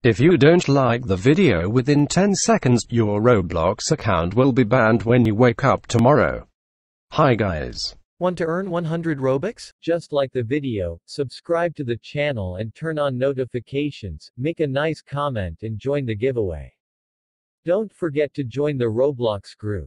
If you don't like the video within 10 seconds, your Roblox account will be banned when you wake up tomorrow. Hi guys. Want to earn 100 Robux? Just like the video, subscribe to the channel and turn on notifications, make a nice comment and join the giveaway. Don't forget to join the Roblox group.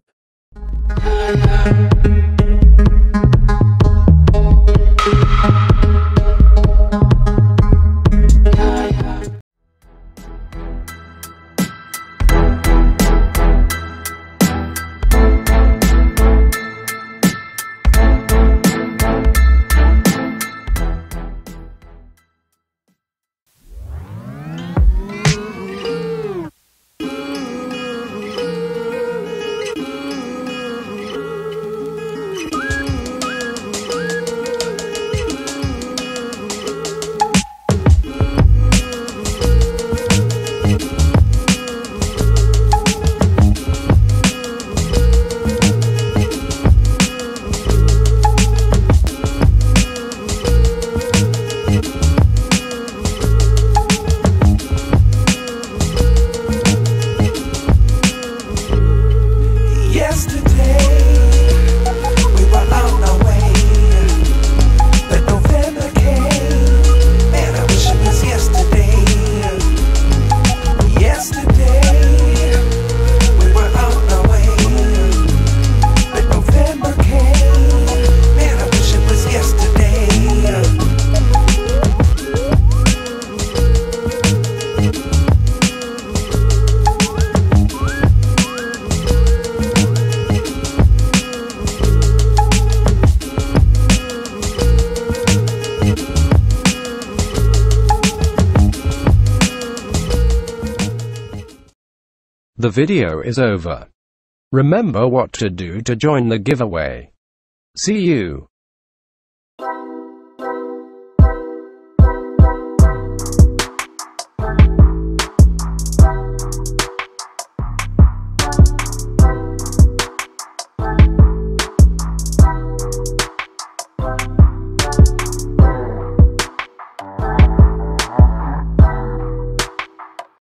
The video is over. Remember what to do to join the giveaway. See you.